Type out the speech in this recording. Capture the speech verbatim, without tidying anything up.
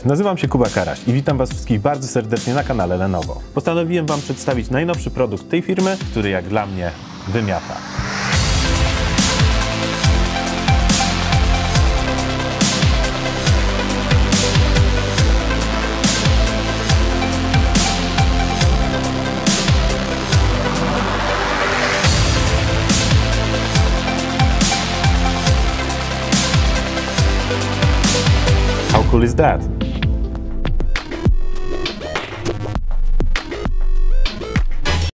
nazywam się Kuba Karaś i witam Was wszystkich bardzo serdecznie na kanale Lenovo. Postanowiłem Wam przedstawić najnowszy produkt tej firmy, który jak dla mnie wymiata. How cool is that?